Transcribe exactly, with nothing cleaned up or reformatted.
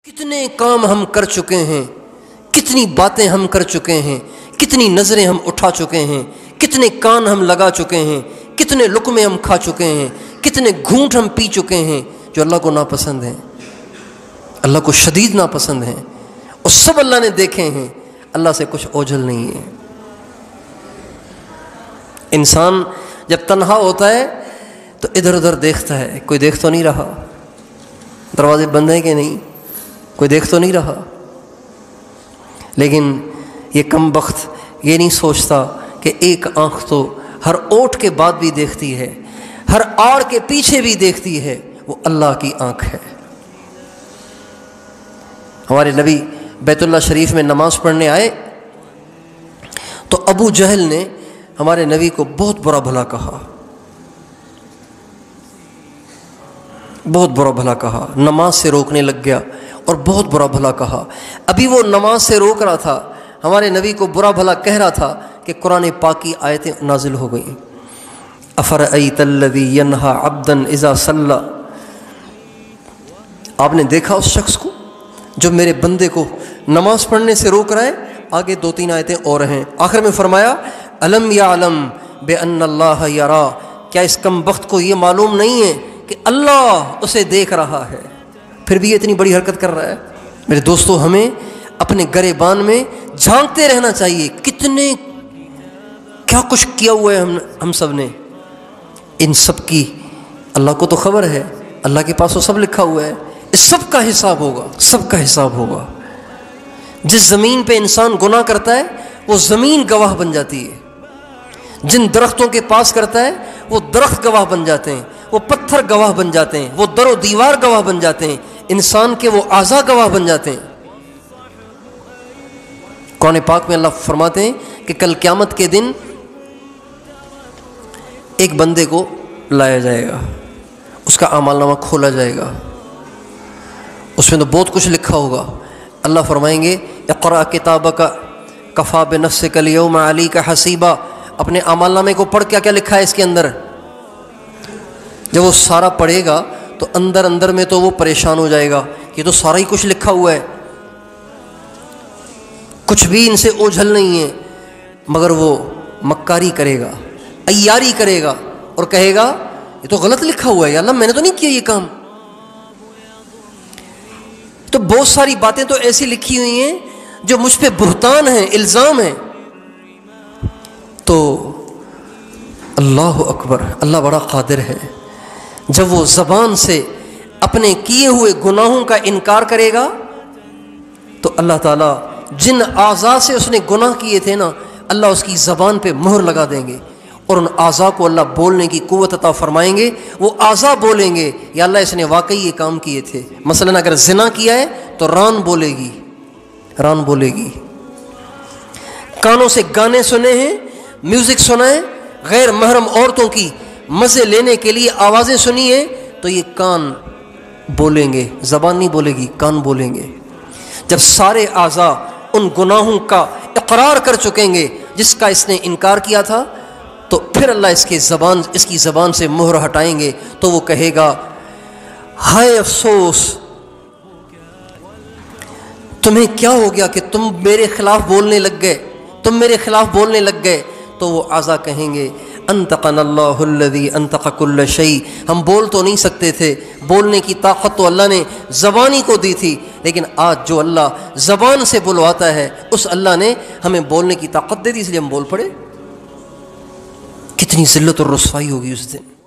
کتنے کام ہم کر چکے ہیں، کتنی باتیں ہم کر چکے ہیں، کتنی نظریں ہم اٹھا چکے ہیں، کتنے کان ہم لگا چکے ہیں، کتنے لقمے ہم کھا چکے ہیں، کتنے گھونٹ ہم پی چکے ہیں جو اللہ کو ناپسند ہیں، اللہ کو شدید ناپسند ہیں، اور سب اللہ نے دیکھے ہیں۔ اللہ سے کچھ اوجھل نہیں ہے۔ انسان جب تنہا ہوتا ہے تو ادھر ادھر دیکھتا ہے، کوئی دیکھ تو نہیں رہا، دروازے بند ہیں کہ نہیں، کوئی دیکھ تو نہیں رہا، لیکن یہ کم بخت یہ نہیں سوچتا کہ ایک آنکھ تو ہر اوٹ کے بعد بھی دیکھتی ہے، ہر آڑ کے پیچھے بھی دیکھتی ہے، وہ اللہ کی آنکھ ہے۔ ہمارے نبی بیت اللہ شریف میں نماز پڑھنے آئے تو ابو جہل نے ہمارے نبی کو بہت برا بھلا کہا، بہت برا بھلا کہا، نماز سے روکنے لگ گیا اور بہت برا بھلا کہا۔ ابھی وہ نماز سے روک رہا تھا، ہمارے نبی کو برا بھلا کہہ رہا تھا کہ قرآن پاک کی آیتیں نازل ہو گئیں۔ افرأیت الذی ینہی عبدا اذا صلی، آپ نے دیکھا اس شخص کو جو میرے بندے کو نماز پڑھنے سے روک رہا ہے؟ آگے دو تین آیتیں اور ہیں، آخر میں فرمایا الم یعلم بان اللہ یرا، کیا اس کم بخت کو یہ معلوم نہیں ہے کہ اللہ اسے دیکھ رہا ہے، پھر بھی یہ اتنی بڑی حرکت کر رہا ہے۔ میرے دوستو، ہمیں اپنے گریبان میں جھانکتے رہنا چاہیے، کتنے کیا کچھ کیا ہوا ہے ہم ہم سب نے، ان سب کی اللہ کو تو خبر ہے، اللہ کے پاس وہ سب لکھا ہوا ہے، اس سب کا حساب ہوگا، سب کا حساب ہوگا۔ جس زمین پہ انسان گناہ کرتا ہے وہ زمین گواہ بن جاتی ہے، جن درختوں کے پاس کرتا ہے وہ درخت گواہ بن جاتے ہیں، وہ پتھر گواہ بن جاتے ہیں، وہ در و دیوار گواہ بن جاتے ہیں، انسان کے وہ اعضاء گواہ بن جاتے ہیں۔ قرآن پاک میں اللہ فرماتے ہیں کہ کل قیامت کے دن ایک بندے کو لایا جائے گا، اس کا اعمال نامہ کھولا جائے گا، اس میں تو بہت کچھ لکھا ہوگا۔ اللہ فرمائیں گے اقرأ کتابک کفی بنفسک الیوم علیک حسیبا، اپنے اعمال نامے کو پڑھ، کیا کیا لکھا ہے اس کے اندر۔ جب وہ سارا پڑھے گا تو اندر اندر میں تو وہ پریشان ہو جائے گا، یہ تو سارا ہی کچھ لکھا ہوا ہے، کچھ بھی ان سے اوجھل نہیں ہے، مگر وہ مکاری کرے گا، عیاری کرے گا اور کہے گا یہ تو غلط لکھا ہوا ہے، یا اللہ میں نے تو نہیں کیا یہ کام۔ تو بہت ساری باتیں تو ایسی لکھی ہوئی ہیں جو مجھ پہ بہتان ہیں، الزام ہیں۔ تو اللہ اکبر، اللہ بڑا قادر ہے، جب وہ زبان سے اپنے کیے ہوئے گناہوں کا انکار کرے گا تو اللہ تعالیٰ جن اعضاء سے اس نے گناہ کیے تھے نا، اللہ اس کی زبان پہ مہر لگا دیں گے اور ان اعضاء کو اللہ بولنے کی قوت عطا فرمائیں گے، وہ اعضاء بولیں گے یا اللہ اس نے واقعی یہ کام کیے تھے۔ مثلا اگر زنا کیا ہے تو ران بولے گی، ران بولے گی۔ کانوں سے گانے سنے ہیں، میوزک سنا ہے، غیر محرم عورتوں کی مزے لینے کے لیے آوازیں سنی ہیں، تو یہ کان بولیں گے، زبان نہیں بولے گی، کان بولیں گے۔ جب سارے اعضاء ان گناہوں کا اقرار کر چکیں گے جس کا اس نے انکار کیا تھا، تو پھر اللہ اس کے زبان اس کی زبان سے مہر ہٹائیں گے تو وہ کہے گا ہائے افسوس، تمہیں کیا ہو گیا کہ تم میرے خلاف بولنے لگ گئے، تم میرے خلاف بولنے لگ گئے۔ تو وہ اعضاء کہیں گے انطقنا اللہ الذی انطق کل شیء، ہم بول تو نہیں سکتے تھے، بولنے کی طاقت تو اللہ نے زبانی کو دی تھی، لیکن آج جو اللہ زبان سے بلواتا ہے اس اللہ نے ہمیں بولنے کی طاقت دے دی، اس لیے ہم بول پڑے۔ کتنی ذلت اور رسوائی ہوگی اس دن۔